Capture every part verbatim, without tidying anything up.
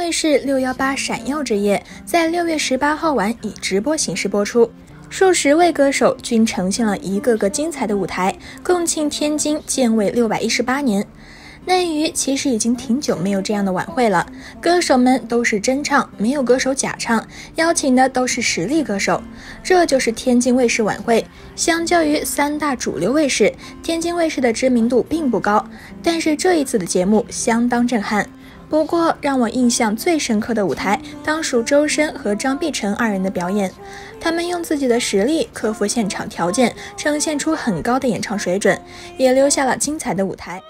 卫视六一八闪耀之夜在六月十八号晚以直播形式播出，数十位歌手均呈现了一个个精彩的舞台，共庆天津建卫六百一十八年。内娱其实已经挺久没有这样的晚会了，歌手们都是真唱，没有歌手假唱，邀请的都是实力歌手，这就是天津卫视晚会。相较于三大主流卫视，天津卫视的知名度并不高，但是这一次的节目相当震撼。不过让我印象最深刻的舞台当属周深和张碧晨二人的表演，他们用自己的实力克服现场条件，呈现出很高的演唱水准，也留下了精彩的舞台。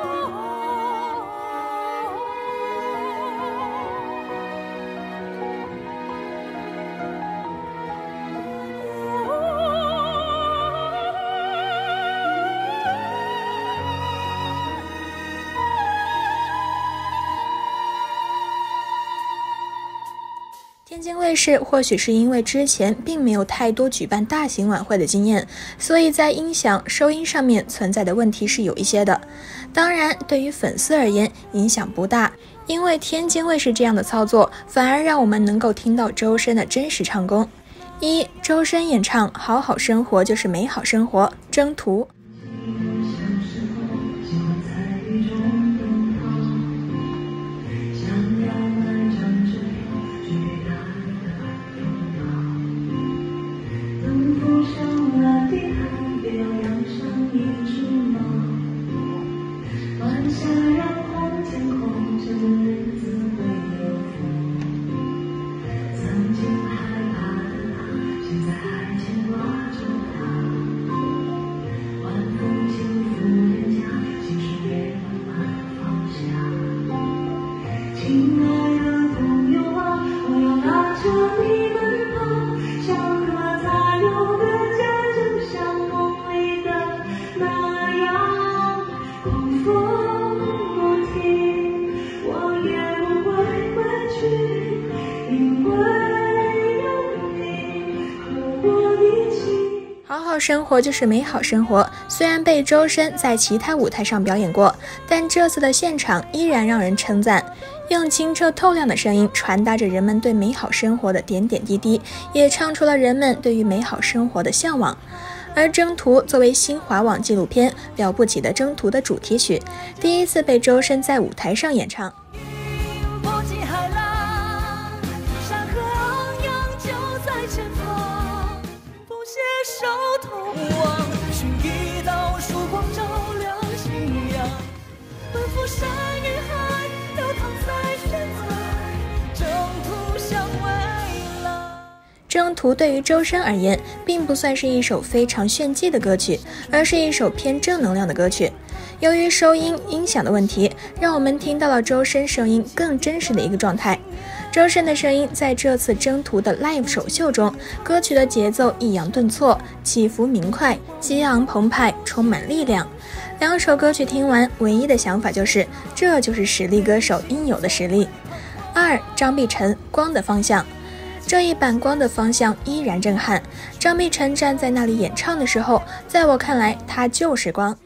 天津卫视或许是因为之前并没有太多举办大型晚会的经验，所以在音响收音上面存在的问题是有一些的。当然对于粉丝而言影响不大，因为天津卫视这样的操作反而让我们能够听到周深的真实唱功。一、周深演唱好好生活就是美好生活，征途。好好生活就是美好生活，虽然被周深在其他舞台上表演过，但这次的现场依然让人称赞，用清澈透亮的声音传达着人们对美好生活的点点滴滴，也唱出了人们对于美好生活的向往。而征途作为新华网纪录片《了不起的征途》的主题曲，第一次被周深在舞台上演唱。征途对于周深而言并不算是一首非常炫技的歌曲，而是一首偏正能量的歌曲。由于收音音响的问题，让我们听到了周深声音更真实的一个状态。周深的声音在这次征途的 live 首秀中，歌曲的节奏抑扬顿挫，起伏明快，激昂澎湃，充满力量。两首歌曲听完，唯一的想法就是这就是实力歌手应有的实力。二、张碧晨光的方向。这一版光的方向依然震撼，张碧晨站在那里演唱的时候，在我看来他就是光。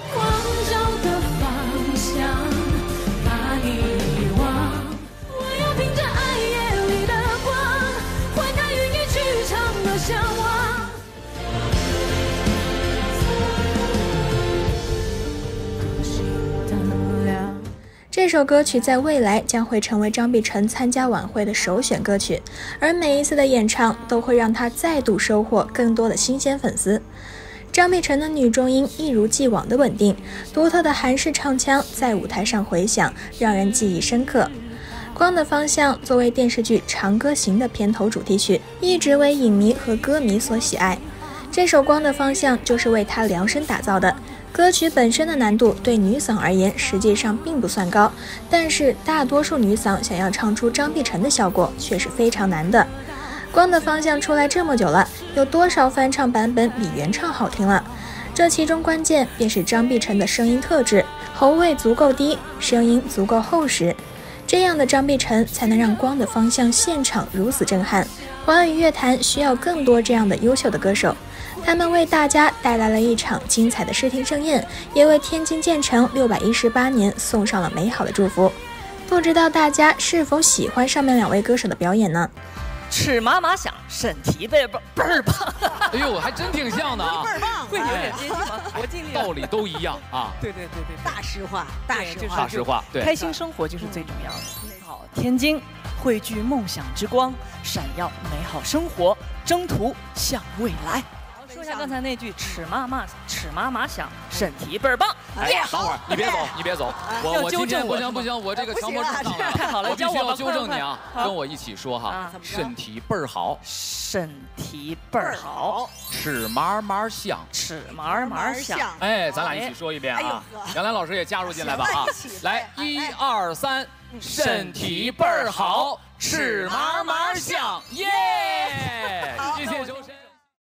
这首歌曲在未来将会成为张碧晨参加晚会的首选歌曲，而每一次的演唱都会让他再度收获更多的新鲜粉丝。张碧晨的女中音一如既往的稳定，独特的韩式唱腔在舞台上回响，让人记忆深刻。光的方向作为电视剧《长歌行》的片头主题曲，一直为影迷和歌迷所喜爱。这首光的方向就是为他量身打造的。歌曲本身的难度对女嗓而言实际上并不算高，但是大多数女嗓想要唱出张碧晨的效果却是非常难的。光的方向出来这么久了，有多少翻唱版本比原唱好听了？这其中关键便是张碧晨的声音特质，喉位足够低，声音足够厚实，这样的张碧晨才能让光的方向现场如此震撼。华语乐坛需要更多这样的优秀的歌手，他们为大家带来了一场精彩的视听盛宴，也为天津建成六百一十八年送上了美好的祝福。 不知道大家是否喜欢上面两位歌手的表演呢？ 尺麻麻响，审题倍儿棒，倍儿棒！ 哎呦，还真挺像的啊， 倍儿棒， 会有点接近吗？我尽力了。 道理都一样啊。 对对对对， 大实话，大实话， 大实话，对， 开心生活就是最重要的。好，天津汇聚梦想之光，闪耀美好生活，征途向未来。说一下刚才那句尺麻麻尺麻麻响，审题倍儿棒。 哎，等会儿你别走，你别走，我我今天不行不行，我这个强迫症上来了， 太好了， 我必须要纠正你啊，跟我一起说哈，审题倍儿好， 审题倍儿好， 尺麻麻响， 尺麻麻响。 哎，咱俩一起说一遍啊，杨澜老师也加入进来吧啊，来一二三，审题倍儿好，尺麻麻响，耶！